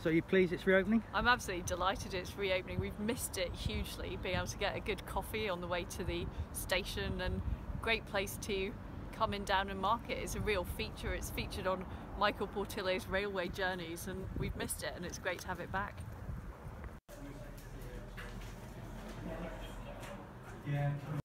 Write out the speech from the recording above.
So you're pleased it's reopening? I'm absolutely delighted it's reopening. We've missed it hugely, being able to get a good coffee on the way to the station, and great place to come in Downham Market. It's a real feature. It's featured on Michael Portillo's railway journeys, and we've missed it, and it's great to have it back. Yeah.